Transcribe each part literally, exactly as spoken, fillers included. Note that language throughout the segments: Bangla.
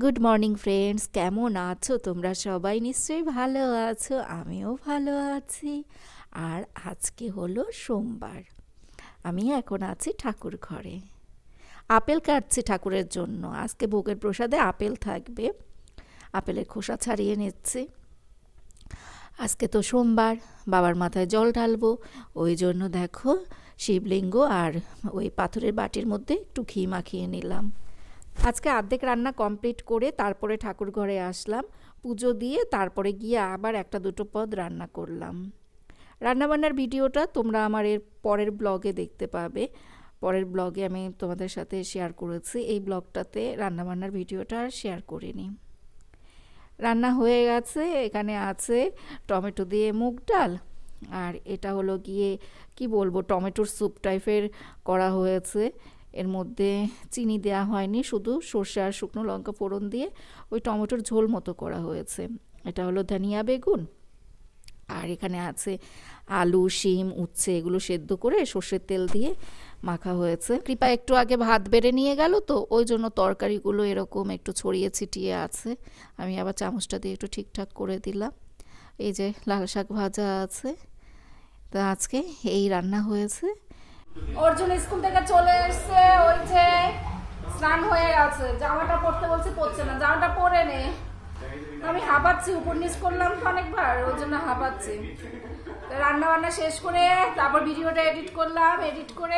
গুড মর্নিং ফ্রেন্ডস, কেমন আছো তোমরা? সবাই নিশ্চয়ই ভালো আছো, আমিও ভালো আছি। আর আজকে হলো সোমবার, আমি এখন আছি ঠাকুর ঘরে। আপেল কাটছি ঠাকুরের জন্য, আজকে ভোগের প্রসাদে আপেল থাকবে। আপেলের খোসা ছাড়িয়ে নিচ্ছি। আজকে তো সোমবার, বাবার মাথায় জল ঢালবো, ওই জন্য দেখো শিবলিঙ্গ আর ওই পাথরের বাটির মধ্যে একটু ঘি মাখিয়ে নিলাম। আজকে অর্ধেক রান্না কমপ্লিট করে তারপরে ঠাকুর ঘরে আসলাম, পুজো দিয়ে তারপরে গিয়ে আবার একটা দুটো পদ রান্না করলাম। রান্নাবান্নার ভিডিওটা তোমরা আমার এর পরের ব্লগে দেখতে পাবে। পরের ব্লগে আমি তোমাদের সাথে শেয়ার করেছি, এই ব্লগটাতে রান্নাবান্নার ভিডিওটা আর শেয়ার করিনি। রান্না হয়ে গেছে, এখানে আছে টমেটো দিয়ে মুগ ডাল, আর এটা হলো গিয়ে কি বলবো, টমেটোর স্যুপ টাইপের করা হয়েছে। এর মধ্যে চিনি দেওয়া হয়নি, শুধু সর্ষে আর শুকনো লঙ্কা ফোড়ন দিয়ে ওই টমেটোর ঝোল মতো করা হয়েছে। এটা হলো ধনিয়া বেগুন, আর এখানে আছে আলু, শিম, উচ্ছে, এগুলো সেদ্ধ করে সর্ষের তেল দিয়ে মাখা হয়েছে। কৃপা একটু আগে ভাত বেড়ে নিয়ে গেল, তো ওই জন্য তরকারিগুলো এরকম একটু ছড়িয়ে ছিটিয়ে আছে। আমি আবার চামচটা দিয়ে একটু ঠিকঠাক করে দিলাম। এই যে লাল শাক ভাজা আছে। তো আজকে এই রান্না হয়েছে। অর্জুন স্কুল থেকে চলে এসছে, ওই যে স্নান হয়ে গেছে, জামাটা পরতে বলছে পরছে না, জামাটা পরে নে। আমি হাঁপাচ্ছি, উপর নিচ করলাম তো অনেকবার, ওই জন্য হাঁপাচ্ছি। রান্না বান্না শেষ করে তারপর ভিডিওটা এডিট করলাম, এডিট করে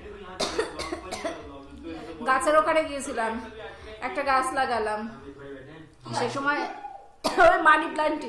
গাছের ওখানে গিয়েছিলাম, একটা গাছ লাগালাম। সে সময় মানি প্ল্যান্টই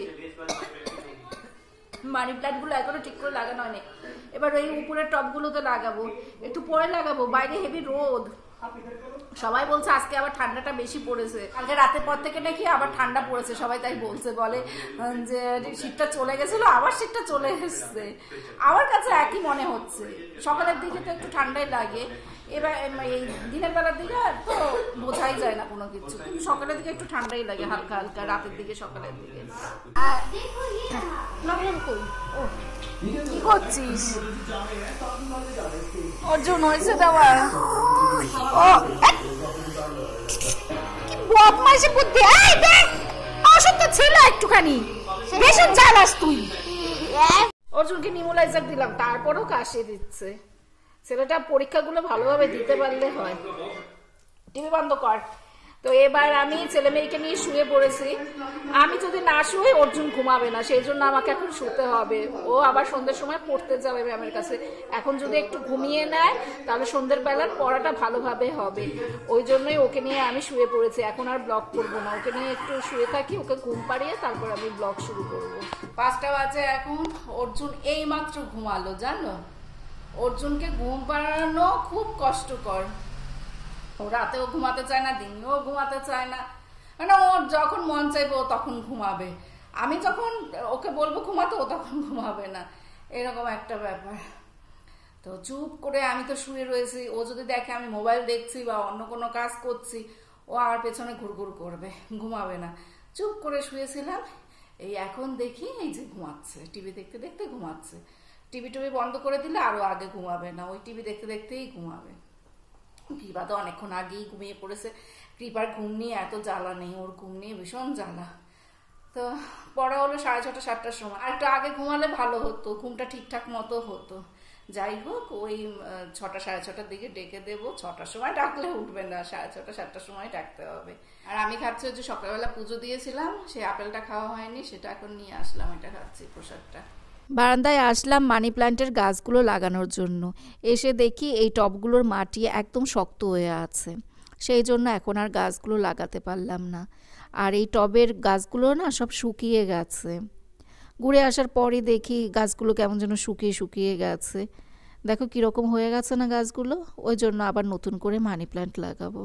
মানি প্ল্যান্ট গুলো এখনো ঠিক করে লাগানো হয়নি। এবার ওই উপরের টবগুলোতে লাগাবো, একটু পরে লাগাবো, বাইরে হেভি রোদ। সবাই বলছে আজকে আবার ঠান্ডাটা বেশি পড়েছে, কালকে রাতের পর থেকে নাকি আবার ঠান্ডা পড়েছে। সবাই তাই বলছে, বলে যে শীতটা চলে গেছিল, আবার শীতটা চলে এসছে। আমার কাছে একই মনে হচ্ছে, সকালের দিকে তো একটু ঠান্ডাই লাগে, এবার এই দিনের বেলার দিকে তো বোঝাই যায় না কোনো কিছু, কিন্তু সকালের দিকে একটু ঠান্ডাই লাগে হালকা হালকা, রাতের দিকে সকালের দিকে। কি করছিস অর্জুন? হয়েছে দেওয়া বদমাইশি বুদ্ধি, এই দেখ অসত্য ছিল একটুখানি, বেশি জ্বালাস তুই। অর্জুনকে নিমোলাইজার দিলাম, তারপরও কাশি দিচ্ছে। ছেলেটা পরীক্ষাগুলো ভালোভাবে দিতে পারলে হয়। টিভি বন্ধ কর। তো এবার আমি ছেলে মেয়েকে নিয়ে শুয়ে পড়েছি। আমি যদি না শুয়ে অর্জুন ঘুমাবে না, সেই জন্য আমাকে এখন শুতে হবে। ও আবার সন্ধ্যের সময় পড়তে যাবে ম্যামের কাছে। এখন যদি একটু ঘুমিয়ে নেয় তাহলে সন্ধ্যের বেলার পড়াটা ভালোভাবে হবে। ওই জন্যই ওকে নিয়ে আমি শুয়ে পড়েছি। এখন আর ব্লগ করবো না, ওকে নিয়ে একটু শুয়ে থাকি, ওকে ঘুম পাড়িয়ে তারপর আমি ব্লগ শুরু করবো। পাঁচটা বাজে এখন, অর্জুন এই মাত্র ঘুমালো। জানো, অর্জুনকে ঘুম পাড়ানো খুব কষ্টকর। ও রাতেও ঘুমাতে চায় না, দিনেও ঘুমাতে চায় না, মানে ওর যখন মন চাইবে ও তখন ঘুমাবে। আমি যখন ওকে বলবো ঘুমাতে, ও তখন ঘুমাবে না, এরকম একটা ব্যাপার। তো চুপ করে আমি তো শুয়ে রয়েছি, ও যদি দেখে আমি মোবাইল দেখছি বা অন্য কোনো কাজ করছি, ও আর পেছনে ঘুরঘুর করবে, ঘুমাবে না। চুপ করে শুয়েছিলাম, এই এখন দেখি এই যে ঘুমাচ্ছে, টিভি দেখতে দেখতে ঘুমাচ্ছে। টিভি টিভি বন্ধ করে দিলে আরো আগে ঘুমাবে না, ওই টিভি দেখতে দেখতেই ঘুমাবে। কৃপা তো অনেকক্ষণ আগেই ঘুমিয়ে পড়েছে। কৃপার ঘুম নিয়ে এত জ্বালা নেই, ওর ঘুম নিয়ে ভীষণ জ্বালা। তো পড়া হলো সাড়ে ছটা সাতটার সময়, আর একটু আগে ঘুমালে ভালো হতো, ঘুমটা ঠিকঠাক মতো হতো। যাই হোক, ওই ছটা সাড়ে ছটার দিকে ডেকে দেবো। ছটার সময় ডাকলে উঠবে না, সাড়ে ছটা সাতটার সময় ডাকতে হবে। আর আমি খাচ্ছি হচ্ছে সকালবেলা পুজো দিয়েছিলাম, সেই আপেলটা খাওয়া হয়নি, সেটা এখন নিয়ে আসলাম, এটা খাচ্ছি প্রসাদটা। বারান্দায় আসলাম মানি প্ল্যান্টের গাছগুলো লাগানোর জন্য। এসে দেখি এই টবগুলোর মাটি একদম শক্ত হয়ে আছে, সেই জন্য এখন আর গাছগুলো লাগাতে পারলাম না। আর এই টবের গাছগুলো না সব শুকিয়ে গেছে। ঘুরে আসার পরই দেখি গাছগুলো কেমন যেন শুকিয়ে শুকিয়ে গেছে। দেখো কীরকম হয়ে গেছে না গাছগুলো, ওই জন্য আবার নতুন করে মানি প্ল্যান্ট লাগাবো।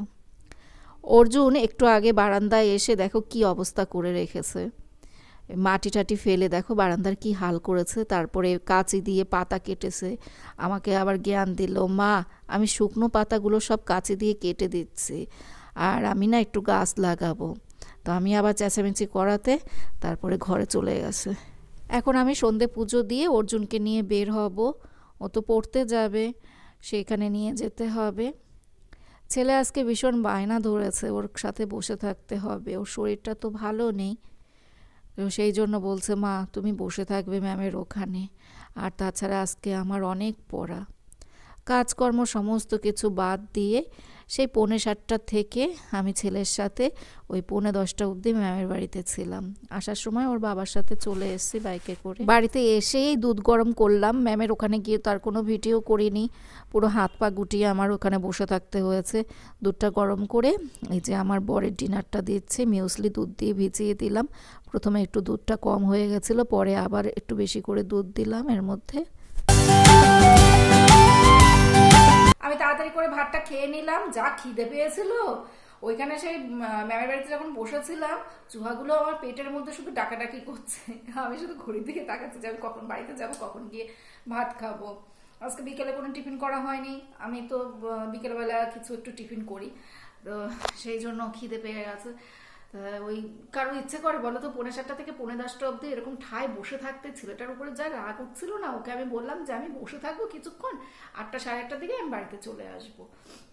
অর্জুন একটু আগে বারান্দায় এসে দেখো কি অবস্থা করে রেখেছে, মাটি টাটি ফেলে দেখো বারান্দার কি হাল করেছে। তারপরে কাঁচি দিয়ে পাতা কেটেছে, আমাকে আবার জ্ঞান দিল, মা আমি শুকনো পাতাগুলো সব কাঁচি দিয়ে কেটে দিচ্ছি, আর আমি না একটু গাছ লাগাবো। তো আমি আবার চেঁচামেচি করাতে তারপরে ঘরে চলে গেছে। এখন আমি সন্ধে পুজো দিয়ে অর্জুনকে নিয়ে বের হব, ও তো পড়তে যাবে, সেখানে নিয়ে যেতে হবে। ছেলে আজকে ভীষণ বায়না ধরেছে, ওর সাথে বসে থাকতে হবে, ওর শরীরটা তো ভালো নেই। তো সেই জন্য বলছে, মা তুমি বসে থাকবে ম্যামের ওখানে। আর তাছাড়া আজকে আমার অনেক পড়া। কাজকর্ম সমস্ত কিছু বাদ দিয়ে সেই পৌনে সাতটা থেকে আমি ছেলের সাথে ওই পৌনে দশটা অবধি ম্যামের বাড়িতে ছিলাম। আসার সময় ওর বাবার সাথে চলে এসেছি বাইকে করে। বাড়িতে এসেই দুধ গরম করলাম। ম্যামের ওখানে গিয়ে তার কোনো ভিডিও করিনি, পুরো হাত পা গুটিয়ে আমার ওখানে বসে থাকতে হয়েছে। দুধটা গরম করে এই যে আমার বরের ডিনারটা দিচ্ছে, মিউসলি দুধ দিয়ে ভিজিয়ে দিলাম। প্রথমে একটু দুধটা কম হয়ে গেছিলো, পরে আবার একটু বেশি করে দুধ দিলাম এর মধ্যে। আমি তাড়াতাড়ি করে ভাতটা খেয়ে নিলাম, যা খিদে পেয়েছিল। ওইখানে সেই ম্যামের বাড়িতে যখন বসেছিলাম, চুহাগুলো আমার পেটের মধ্যে শুধু ডাকাডাকি করছে। আমি শুধু ঘড়ির দিকে তাকাচ্ছি যে আমি কখন বাড়িতে যাব, কখন গিয়ে ভাত খাবো। আজকে বিকেলে কোনো টিফিন করা হয়নি। আমি তো বিকেলবেলা কিছু একটু টিফিন করি, তো সেই জন্য খিদে পেয়ে গেছে। ওই কারো ইচ্ছে করে বলো তো, পৌনে সাতটা থেকে পৌনে দশটা অব্দি এরকম ঠায় বসে থাকতে। ছেলেটার উপরে যা রাগ উঠছিল না, ওকে আমি বললাম যে আমি বসে থাকবো কিছুক্ষণ, আটটা সাড়ে আটটার দিকে আমি বাড়িতে চলে আসবো।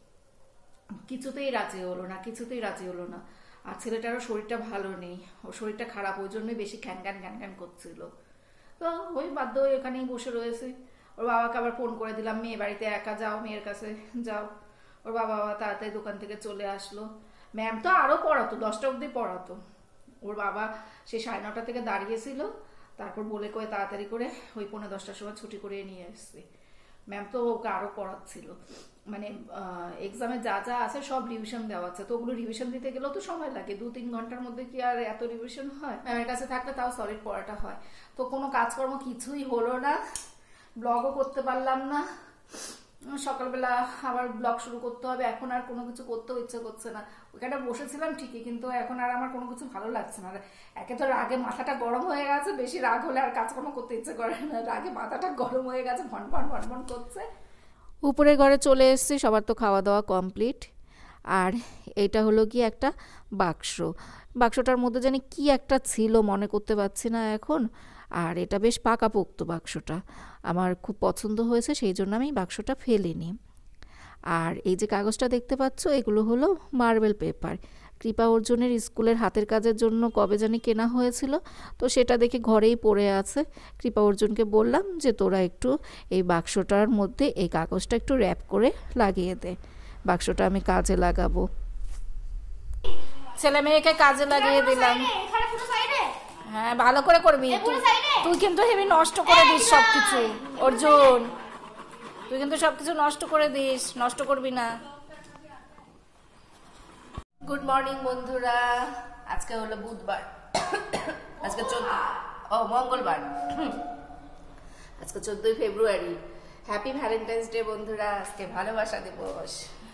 কিছুতেই রাজি হলো না, কিছুতেই রাজি হলো না। আর ছেলেটারও শরীরটা ভালো নেই, ওর শরীরটা খারাপ, ওই জন্যই বেশি খ্যান খ্যান খ্যান খ্যান করছিল। তো ওই বাধ্য হয়ে এখানেই বসে রয়েছে। ওর বাবাকে আবার ফোন করে দিলাম, মেয়ে বাড়িতে একা যাও, মেয়ের কাছে যাও। ওর বাবা বাবা তাড়াতাড়ি দোকান থেকে চলে আসলো। ম্যাম তো আরো পড়াতো, দশটা অব্দি পড়াতো। ওর বাবা সে সাড়ে নটা থেকে দাঁড়িয়েছিল, তারপর বলে কয়ে তাড়াতাড়ি করে ওই পনেরো দশটার সময় ছুটি করে নিয়ে এসছে। ম্যাম তো ওকে আরো পড়াচ্ছিল, মানে এক্সামে যা যা আছে সব রিভিশন দেওয়া আছে। তো ওগুলো রিভিশন দিতে গেলেও তো সময় লাগে, দু তিন ঘন্টার মধ্যে কি আর এত রিভিশন হয়? ম্যামের কাছে থাকলে তাও সলিড পড়াটা হয়। তো কোনো কাজকর্ম কিছুই হলো না, ব্লগও করতে পারলাম না। সকালবেলা আবার ব্লগ শুরু করতে হবে, এখন আর কোনো কিছু করতেও ইচ্ছে করছে না। ওইখানে বসেছিলাম ঠিকই, কিন্তু এখন আর আমার কোনো কিছু ভালো লাগছে না। একে তো রাগে মাথাটা গরম হয়ে গেছে, বেশি রাগ হলে আর কাজকর্ম করতে ইচ্ছে করে না, রাগে মাথাটা গরম হয়ে গেছে, ভন ভন ভন ভন করছে। উপরে ঘরে চলে এসেছি, সবার তো খাওয়া দাওয়া কমপ্লিট। আর এটা হলো কি একটা বাক্স, বাক্সটার মধ্যে জানি কি একটা ছিল, মনে করতে পারছি না এখন। আর এটা বেশ পাকাপোক্ত বাক্সটা, আমার খুব পছন্দ হয়েছে, সেই জন্য আমি বাক্সটা ফেলিনি। আর এই যে কাগজটা দেখতে পাচ্ছ, এগুলো হলো মার্বেল পেপার। কৃপা অর্জুনের স্কুলের হাতের কাজের জন্য কবে জানি কেনা হয়েছিল, তো সেটা দেখে ঘরেই পড়ে আছে। কৃপা অর্জুনকে বললাম যে তোরা একটু এই বাক্সটার মধ্যে এই কাগজটা একটু র্যাপ করে লাগিয়ে দে, বাক্সটা আমি কাজে লাগাবো। ছেলে মেয়েকে কাজে লাগিয়ে দিলাম। হ্যাঁ ভালো করে করবি, তুই কিন্তু হেবি নষ্ট করে দিস সবকিছু। অর্জুন তুই কিন্তু সবকিছু নষ্ট করে দিস, নষ্ট করবি না। গুড মর্নিং বন্ধুরা, আজকে হলো বুধবার, আজকে চোদ্দ ও মঙ্গলবার, আজকে চোদ্দই ফেব্রুয়ারি। হ্যাপি ভ্যালেন্টাইন্স ডে বন্ধুরা, আজকে ভালোবাসা দিবস।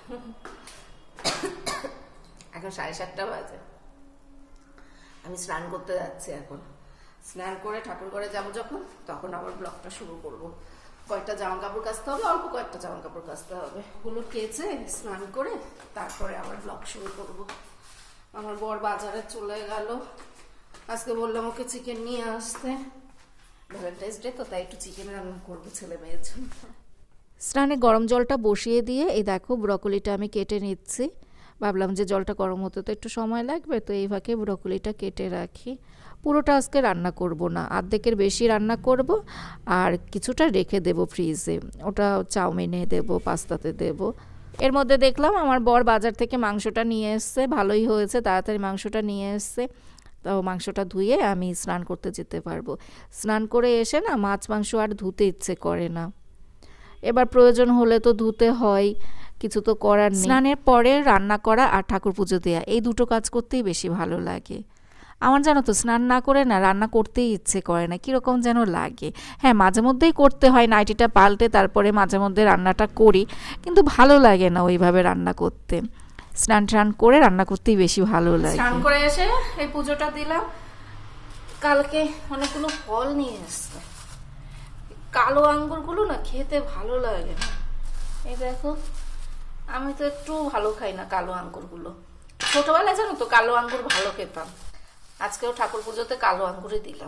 এখন সাড়ে সাতটা বাজে, আমি স্নান করতে যাচ্ছি। এখন স্নান করে ঠাকুর ঘরে যাবো যখন, তখন আবার ব্লগটা শুরু করবো। কয়েকটা জামা কাপড় কাচতে হবে, অল্প কয়েকটা জামা কাপড় কাচতে হবে, ওগুলো কেচে স্নান করে তারপরে আবার ব্লগ শুরু করব। আমার বর বাজারে চলে গেল, আজকে বললাম ওকে চিকেন নিয়ে আসতে, ভ্যালেন্টাইন্স ডে তো, তাই একটু চিকেন রান্না করবো ছেলে মেয়ের জন্য। স্নানে গরম জলটা বসিয়ে দিয়ে এই দেখো ব্রকলিটা আমি কেটে নিচ্ছি। ভাবলাম যে জলটা গরম হতে তো একটু সময় লাগবে, তো এই ফাঁকে ব্রকলিটা কেটে রাখি। পুরোটা আজকে রান্না করব না, অর্ধেকের বেশি রান্না করব, আর কিছুটা রেখে দেব ফ্রিজে, ওটা চাউমিনে দেব, পাস্তাতে দেব। এর মধ্যে দেখলাম আমার বর বাজার থেকে মাংসটা নিয়ে এসছে, ভালোই হয়েছে, তাড়াতাড়ি মাংসটা নিয়ে এসছে। তো মাংসটা ধুয়ে আমি স্নান করতে যেতে পারবো। স্নান করে এসে না মাছ মাংস আর ধুতে ইচ্ছে করে না, এবার প্রয়োজন হলে তো ধুতে হয়, কিছু তো করার নেই। স্নানের পরে রান্না করা আর ঠাকুর পুজো দেওয়া, এই দুটো কাজ করতেই বেশি ভালো লাগে আমার। জানো তো, স্নান না করে না রান্না করতেই ইচ্ছে করে না, কীরকম যেন লাগে। হ্যাঁ মাঝে মধ্যেই করতে হয়, নাইটিটা পাল্টে তারপরে মাঝে মধ্যে রান্নাটা করি, কিন্তু ভালো লাগে না ওইভাবে রান্না করতে। স্নান টান করে রান্না করতেই বেশি ভালো লাগে। স্নান করে এসে এই পুজোটা দিলাম। কালকে অনেকগুলো ফল নিয়ে এসছে, কালো আঙ্গুরগুলো না খেতে ভালো লাগে না। এই দেখো, আমি তো একটু ভালো খাই না কালো আঙ্গুরগুলো। ছোটবেলায় জানো তো কালো আঙ্গুর ভালো খেতাম, আজকেও ঠাকুর পুজোতে কালো আঙ্গুরই দিলাম।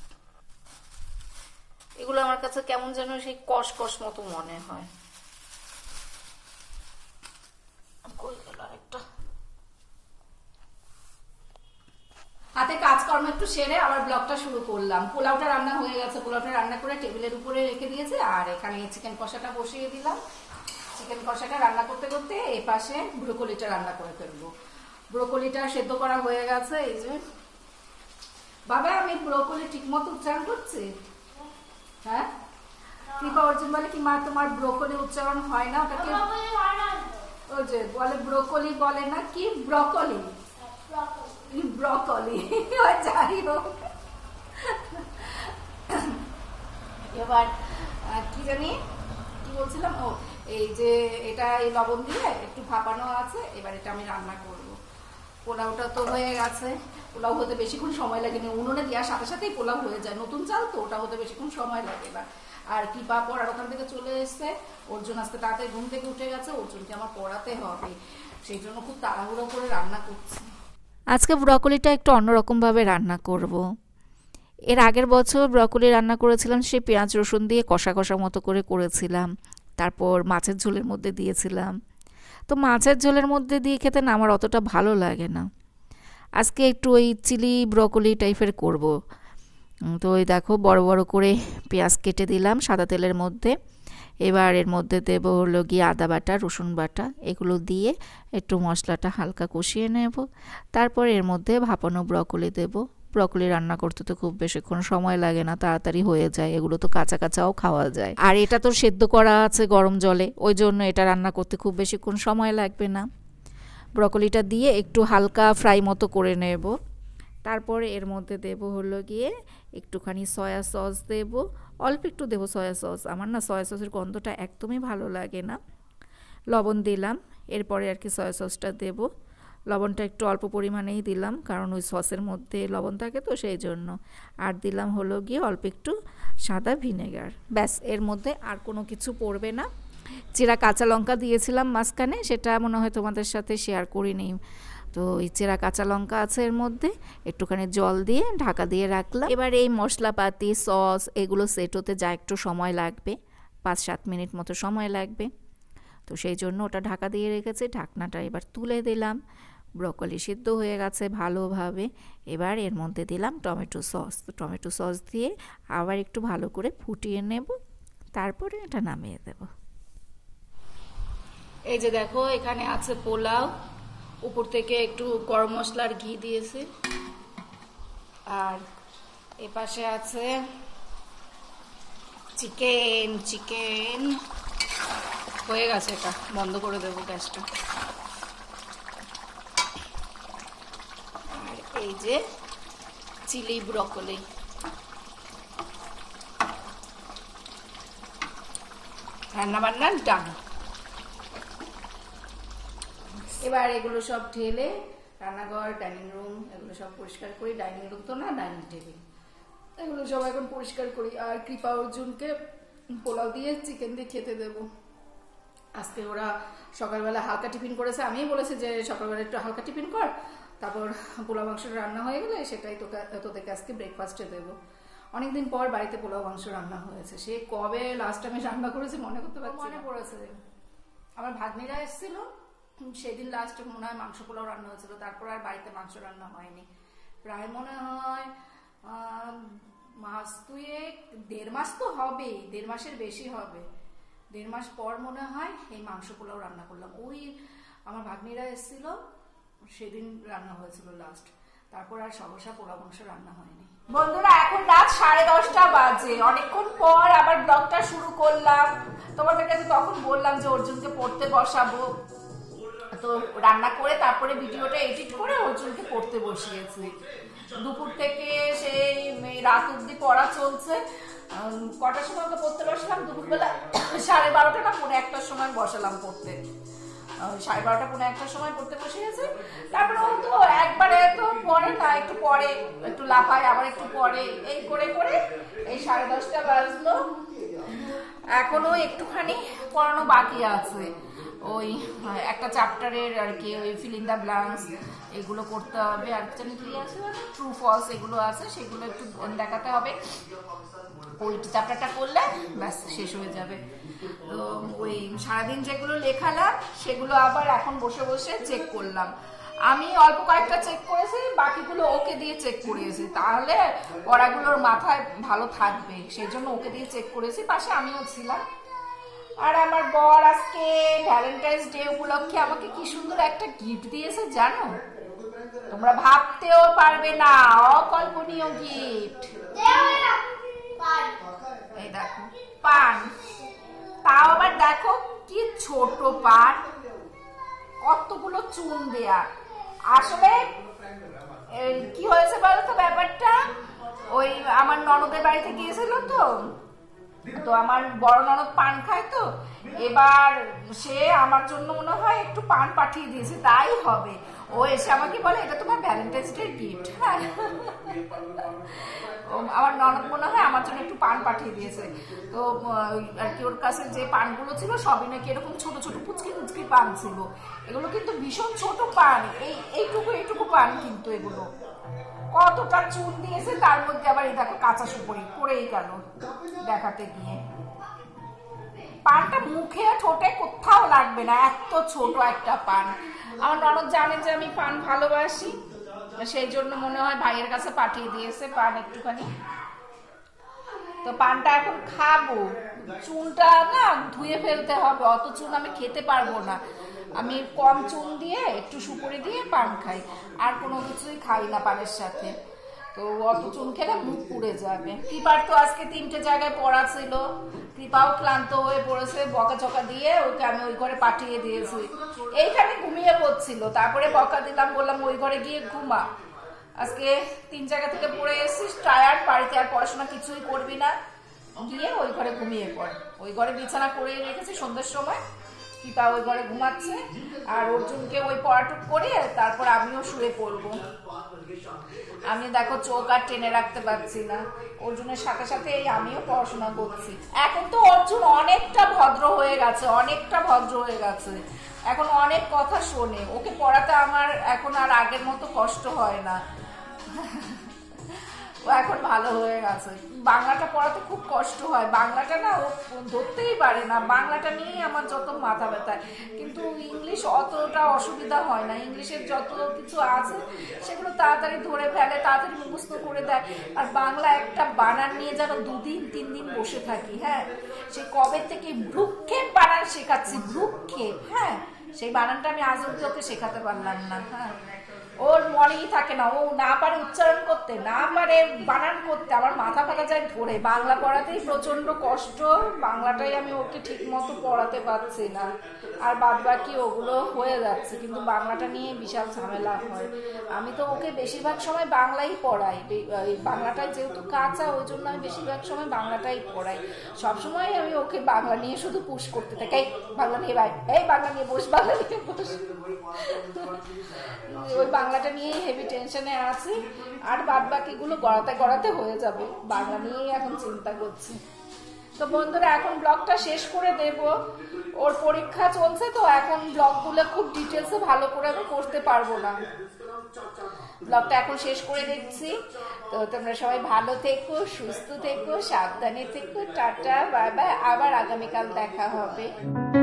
এগুলো আমার কাছে কেমন যেন সেই কষ কষ মতো মনে হয়। একটু সেরে আবার ব্লগটা শুরু করলাম। পোলাওটা রান্না হয়ে গেছে, পোলাওটা রান্না করে টেবিলের উপরে রেখে দিয়েছে, আর এখানে চিকেন কষাটা বসিয়ে দিলাম। চিকেন কষাটা রান্না করতে করতে এই পাশে ব্রোকলিটা রান্না করে ফেলবো। ব্রোকলিটা সেদ্ধ করা হয়ে গেছে। এই যে বাবা, আমি ব্রোকলি ঠিক মতো উচ্চারণ করছি? হ্যাঁ, কৃপা অর্জুন বলে কি মা তোমার ব্রোকলি উচ্চারণ হয় না, ওটাকে ওই যে বলে ব্রোকলি বলে না কি ব্রকলি, ব্রকলি যাই হোক। এবার কি জানি কি বলছিলাম, ও এই যে এটা এই লবণ দিয়ে একটু ভাপানো আছে, এবার এটা আমি রান্না করব। পোলাওটা তো হয়ে গেছে, পোলাও হতে বেশিক্ষণ সময় লাগেনি, উনুনে দেওয়ার সাথে সাথেই পোলাও হয়ে যায়, নতুন চাল তো ওটা হতে বেশিক্ষণ সময় লাগে। এবার আর কি পা পড়ার ওখান থেকে চলে এসছে, অর্জুন আজকে তাড়াতাড়ি ঘুম থেকে উঠে গেছে, অর্জুনকে আমার পড়াতে হবে, সেই জন্য খুব তাড়াহুড়ো করে রান্না করছি। আজকে ব্রকলিটা একটু অন্যরকমভাবে রান্না করব। এর আগের বছর ব্রকলি রান্না করেছিলাম, সে পেঁয়াজ রসুন দিয়ে কষা কষা মতো করে করেছিলাম, তারপর মাছের ঝোলের মধ্যে দিয়েছিলাম। তো মাছের ঝোলের মধ্যে দিয়ে খেতে না আমার অতটা ভালো লাগে না। আজকে একটু ওই চিলি ব্রকলি টাইপের করব। তো ওই দেখো বড় বড় করে পেঁয়াজ কেটে দিলাম সাদা তেলের মধ্যে। এবার এর মধ্যে দেবো হলো গিয়ে আদা বাটা, রসুন বাটা, এগুলো দিয়ে একটু মশলাটা হালকা কষিয়ে নেব। তারপর এর মধ্যে ভাপানো ব্রকলি দেব। ব্রকলি রান্না করতে তো খুব বেশিক্ষণ সময় লাগে না, তাড়াতাড়ি হয়ে যায়, এগুলো তো কাঁচা কাঁচাও খাওয়া যায়। আর এটা তো সেদ্ধ করা আছে গরম জলে, ওই জন্য এটা রান্না করতে খুব বেশিক্ষণ সময় লাগবে না। ব্রকলিটা দিয়ে একটু হালকা ফ্রাই মতো করে নেব। তারপরে এর মধ্যে দেব হলো গিয়ে একটুখানি সয়া সস দেব, অল্প একটু দেবো সয়া সস, আমার না সয়া সসের গন্ধটা একদমই ভালো লাগে না। লবণ দিলাম, এরপরে আর কি সয়া সসটা দেব। লবণটা একটু অল্প পরিমাণেই দিলাম, কারণ ওই সসের মধ্যে লবণ থাকে তো সেই জন্য। আর দিলাম হলো গিয়ে অল্প একটু সাদা ভিনেগার। ব্যাস, এর মধ্যে আর কোনো কিছু পড়বে না। চিরা কাঁচা লঙ্কা দিয়েছিলাম মাঝখানে, সেটা মনে হয় তোমাদের সাথে শেয়ার করিনি। তো এই চেরা কাঁচা লঙ্কা আছে এর মধ্যে, একটুখানি জল দিয়ে ঢাকা দিয়ে রাখলাম। এবার এই মশলাপাতি সস এগুলো সেট হতে যা একটু সময় লাগবে, পাঁচ সাত মিনিট মতো সময় লাগবে, তো সেই জন্য ওটা ঢাকা দিয়ে রেখেছি। ঢাকনাটা এবার তুলে দিলাম। ব্রকলি সিদ্ধ হয়ে গেছে ভালোভাবে। এবার এর মধ্যে দিলাম টমেটো সস। তো টমেটো সস দিয়ে আবার একটু ভালো করে ফুটিয়ে নেব, তারপরে এটা নামিয়ে দেব। এই যে দেখো, এখানে আছে পোলাও, উপর থেকে একটু গরম মশলার ঘি দিয়েছি, আর এ পাশে আছে চিকেন। চিকেন হয়ে গেছে, এটা বন্ধ করে দেবো গ্যাসটা। আর এই যে চিলি ব্রকলি, রান্না বান্না ডান। এবার এগুলো সব ঢেলে রান্নাঘর, ডাইনিং রুম এগুলো সব পরিষ্কার করি। ডাইনিং রুম তো না, ডাইনিং টেবিল, এগুলো সব এখন পরিষ্কার করি। আর কৃপা অর্জুনকে পোলাও দিয়ে চিকেন দিয়ে খেতে দেব। আজকে ওরা সকালবেলা হালকা টিফিন করেছে, আমিই বলেছি যে সকালবেলা একটু হালকা টিফিন কর, তারপর পোলাও মাংস রান্না হয়ে গেলে সেটাই তোকে তোদেরকে আজকে ব্রেকফাস্টে দেবো। অনেকদিন পর বাড়িতে পোলাও মাংস রান্না হয়েছে, সে কবে লাস্ট আমি রান্না করেছি মনে করতে পারছি। মনে পড়েছে আমার ভাগ্নিরা এসেছিল, সেদিন লাস্ট মনে হয় মাংস পোলাও রান্না হয়েছিল, তারপর আর বাড়িতে মাংস রান্না হয়নি। প্রায় মনে হয় মাস দুয়েক, দেড় মাস তো হবে, দেড় মাসের বেশি হবে, দেড় মাস পর মনে হয় এই মাংস পোলাও রান্না করলাম। ওই আমার ভাগ্নিরা এসেছিল সেদিন রান্না হয়েছিল লাস্ট, তারপর আর সহসা পোলাও মাংস রান্না হয়নি। বন্ধুরা, এখন রাত সাড়ে দশটা বাজে, অনেকক্ষণ পর আবার ব্লগটা শুরু করলাম। তোমাদের কাছে তখন বললাম যে অর্জুনকে পড়তে বসাবো, তো রান্না করে তারপরে ভিডিওটা এডিট করে অর্জুনকে পড়তে বসিয়েছি। দুপুর থেকে সেই রাত অব্দি পড়া চলছে। কটার সময় ওকে পড়তে বসালাম? দুপুরবেলা সাড়ে বারোটা না পৌনে একটার সময় বসালাম পড়তে। সাড়ে বারোটা পৌনে একটার সময় পড়তে বসিয়েছে। তারপরে ও তো একবারে তো পড়ে না, একটু পড়ে, একটু লাফায়, আবার একটু পড়ে, এই করে করে এই সাড়ে দশটা বাজলো। এখনো একটুখানি পড়ানো বাকি আছে, ওই একটা চ্যাপ্টারের আর কি, ওই ফিলিং দ্য ব্ল্যাঙ্কস এগুলো করতে হবে, আর জানি কি আছে ট্রু ফলস এগুলো আছে, সেগুলো একটু দেখাতে হবে। ওই চ্যাপ্টারটা করলে ব্যাস শেষ হয়ে যাবে। তো ওই সারাদিন যেগুলো লেখালাম সেগুলো আবার এখন বসে বসে চেক করলাম। আমি অল্প কয়েকটা চেক করেছি, বাকিগুলো ওকে দিয়ে চেক করিয়েছি, তাহলে পড়াগুলোর মাথায় ভালো থাকবে, সেই জন্য ওকে দিয়ে চেক করেছি, পাশে আমিও ছিলাম। আর আমার বর আজকে ভ্যালেন্টাইন্স ডে উপলক্ষে আমাকে কি সুন্দর একটা গিফট দিয়েছে জানো, তোমরা ভাবতেও পারবে না, অকল্পনীয় গিফট। এই দেখো পান, তাও আবার দেখো কি ছোট পান, কতগুলো চুন দেয়া। আসলে কি হয়েছে বলতো ব্যাপারটা, ওই আমার ননদের বাড়িতে গিয়েছিল তো তো আমার বড় ননদ পান খায়, তো এবার সে আমার জন্য মনে হয় একটু পান পাঠিয়ে দিয়েছে, তাই হবে। ও এসে আমাকে বলে এটা তোমার ভ্যালেন্টাইন্স ডে গিফট। হ্যাঁ, আমার ননদ মনে হয় আমার জন্য একটু পান পাঠিয়ে দিয়েছে। তো আর কি ওর কাছে যে পানগুলো ছিল সবই নাকি এরকম ছোট ছোট পুচকি পুচকি পান ছিল, এগুলো কিন্তু ভীষণ ছোট পান, এই এইটুকু এইটুকু পান, কিন্তু এগুলো কতটা চুন দিয়েছে, তার মধ্যে আবার এই দেখো কাঁচা সুপারি পড়েই গেল দেখাতে গিয়ে। পানটা মুখে ঠোঁটে কোথাও লাগবে না, এত ছোট একটা পান। আমার ননদ জানে যে আমি পান ভালোবাসি, সেই জন্য মনে হয় ভাইয়ের কাছে পাঠিয়ে দিয়েছে পান একটুখানি। তো পানটা এখন খাবো, চুনটা না ধুয়ে ফেলতে হবে, অত চুন আমি খেতে পারবো না। আমি কম চুন দিয়ে একটু সুপুরি দিয়ে পান খাই, আর কোনো কিছুই খাই না পানের সাথে, তো অত চুন খেলে মুখ পুড়ে যাবে। কৃপার তো আজকে তিনটে জায়গায় পড়া ছিল, কৃপাও ক্লান্ত হয়ে পড়েছে, বকা চকা দিয়ে ওকে আমি ওই ঘরে পাঠিয়ে দিয়েছি। এইখানে ঘুমিয়ে পড়ছিল, তারপরে বকা দিলাম, বললাম ওই ঘরে গিয়ে ঘুমা, আজকে তিন জায়গা থেকে পড়ে এসেছিস, টায়ার্ড, বাড়িতে আর পড়াশোনা কিছুই করবি না, গিয়ে ওই ঘরে ঘুমিয়ে পড়। ওই ঘরে বিছানা করে রেখেছি সন্ধ্যের সময়, কৃপা ওই ঘরে ঘুমাচ্ছে, আর অর্জুনকে ওই পড়াটুক করে তারপর আমিও শুয়ে পড়বো। আমি দেখো চোখ আর টেনে রাখতে পারছি না, অর্জুনের সাথে সাথে এই আমিও পড়াশোনা করছি। এখন তো অর্জুন অনেকটা ভদ্র হয়ে গেছে, অনেকটা ভদ্র হয়ে গেছে, এখন অনেক কথা শোনে, ওকে পড়াতে আমার এখন আর আগের মতো কষ্ট হয় না, ও এখন ভালো হয়ে গেছে। বাংলাটা পড়াতে খুব কষ্ট হয়, বাংলাটা না ও ধরতেই পারে না, বাংলাটা নিয়েই আমার যত মাথা ব্যথা। কিন্তু ইংলিশ অতটা অসুবিধা হয় না, ইংলিশের যত কিছু আছে সেগুলো তাড়াতাড়ি ধরে ফেলে, তাড়াতাড়ি মুখস্থ করে দেয়। আর বাংলা একটা বানান নিয়ে যেন দুদিন তিন দিন বসে থাকি। হ্যাঁ, সে কবে থেকে ভ্রুক্ষেপ বানান শেখাচ্ছি, ভ্রুক্ষেপ, হ্যাঁ, সেই বানানটা আমি আজ অব্দি ওকে শেখাতে পারলাম না। হ্যাঁ, ওর মনেই থাকে না, ও না পারে উচ্চারণ করতে, না পারে বানান করতে, আমার মাথা ফাটা যায় ধরে। বাংলা পড়াতেই প্রচন্ড কষ্ট, বাংলাটাই আমি ওকে ঠিক মতো পড়াতে পারছি না, আর বাদ বাকি ওগুলো হয়ে যাচ্ছে, কিন্তু বাংলাটা নিয়ে বিশাল ঝামেলা হয়। আমি তো ওকে বেশিরভাগ সময় বাংলাই পড়াই, বাংলাটাই যেহেতু কাঁচা, ওই জন্য আমি বেশিরভাগ সময় বাংলাটাই পড়াই। সবসময় আমি ওকে বাংলা নিয়ে শুধু পুশ করতে থাকি, এই বাংলা নিয়ে ভাই, এই বাংলা নিয়ে বস, বাংলা নিয়ে বস। ওই বাংলাটা নিয়েই হেভি টেনশনে আছি, আর বাদ বাকিগুলো গড়াতে গড়াতে হয়ে যাবে, বাংলা নিয়েই এখন চিন্তা করছি। তো বন্ধুরা এখন ব্লগটা শেষ করে দেব, ওর পরীক্ষা চলছে, তো এখন ব্লগগুলো খুব ডিটেলসে ভালো করে আমি করতে পারবো না, ব্লগটা এখন শেষ করে দিচ্ছি। তো তোমরা সবাই ভালো থেকো, সুস্থ থেকো, সাবধানে থেকো, টাটা, বাই বাই, আবার আগামীকাল দেখা হবে।